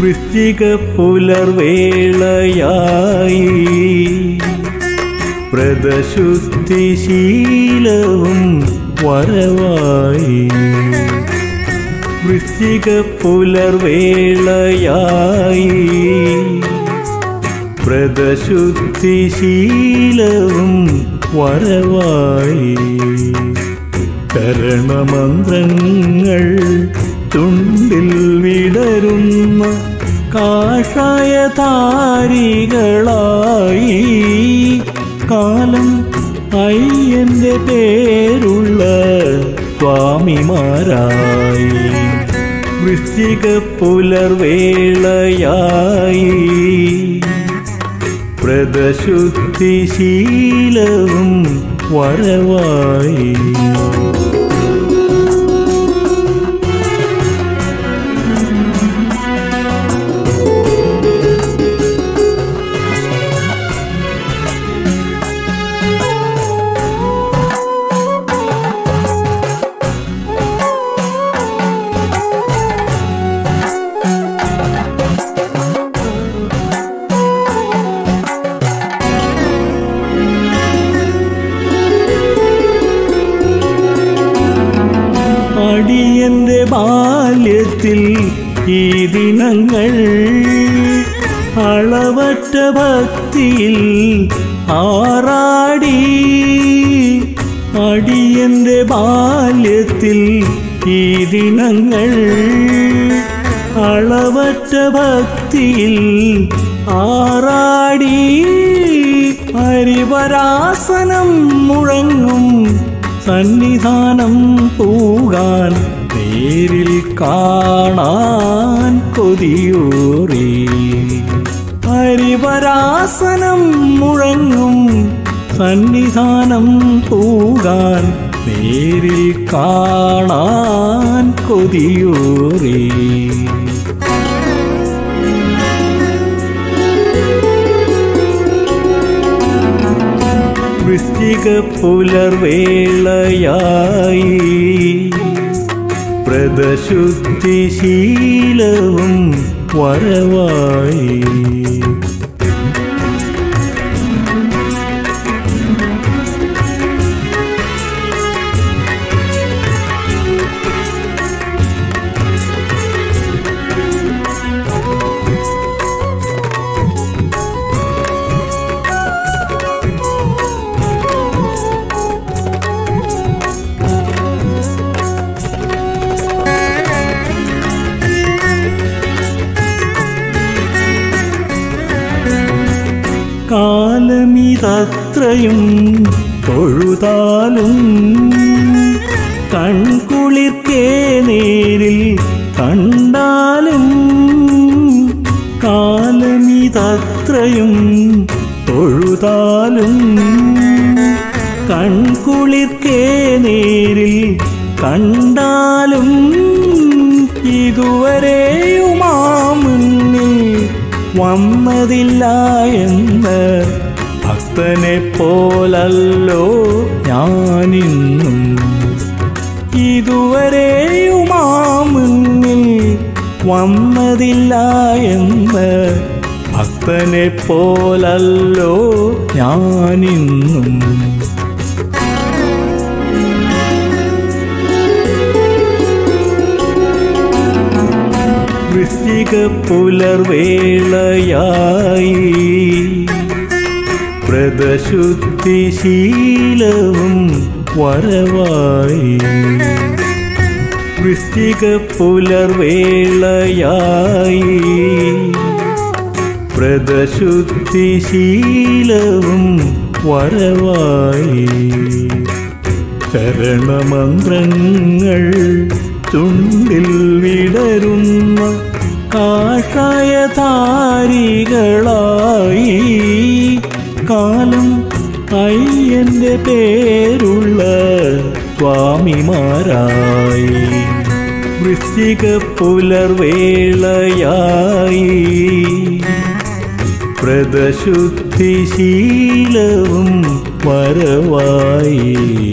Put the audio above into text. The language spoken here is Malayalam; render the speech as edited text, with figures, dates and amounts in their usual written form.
വൃശ്ചിക പുലർവേളയായി വ്രതശുദ്ധിശീലവും വരവായി. വൃശ്ചിക പുലർവേളയായി വ്രതശുദ്ധിശീലവും വരവായി. കരണമന്ത്രങ്ങൾ ചുണ്ടിൽ വിടരുന്ന കാഷായധാരികളായി. കാലം അയ്യന്റെ പേരുള്ള സ്വാമിമാരായി. വൃശ്ചിക പുലർവേളയായി വ്രതശുദ്ധിശീലവും വരവായി. അടിയന്റെ ബാല്യത്തിൽ ഈ ദിനങ്ങൾ അളവറ്റ ഭക്തിയിൽ ആറാടി. അടിയന്റെ ബാല്യത്തിൽ ഈ ദിനങ്ങൾ അളവറ്റ ഭക്തിയിൽ ആറാടി. ഹരിവരാസനം മുഴങ്ങും സന്നിധാനം പൂകാൻ നേരിൽ കാണാൻ കൊതിയൂറി. ഹരിവരാസനം മുഴങ്ങും സന്നിധാനം പൂകാൻ നേരിൽ കാണാൻ കൊതിയൂറി. വൃശ്ചിക പുലർവേളയായി വ്രതശുദ്ധിശീലവും വരവായി. കാലമിതത്രയും തൊഴുതാലും കൺകുളിർക്കേ നേരിൽ കണ്ടാലും. കാലമിതത്രയും തൊഴുതാലും കൺകുളിർക്കേ നേരിൽ കണ്ടാലും. ഇതുവരെയുമാ മുന്നിൽ വന്നതില്ല എന്ന് ഭക്തനെ പോലല്ലോ ഞാനിന്നും. ഇതുവരെയുമാ മുന്നിൽ വന്നതില്ല എന്ന് ഭക്തനെ പോലല്ലോ ഞാനിന്നും. വൃശ്ചിക പുലർവേളയായി വ്രതശുദ്ധിശീലവും വരവായി. വൃശ്ചിക പുലർവേളയായി വ്രതശുദ്ധിശീലവും വരവായി. ശരണമന്ത്രങ്ങൾ ചുണ്ടിൽ വിടരുന്ന കാഷായധാരികളായി. കാലം അയ്യന്റെ പേരുള്ള സ്വാമിമാരായി. വൃശ്ചിക പുലർവേളയായി വ്രതശുദ്ധിശീലവും വരവായി.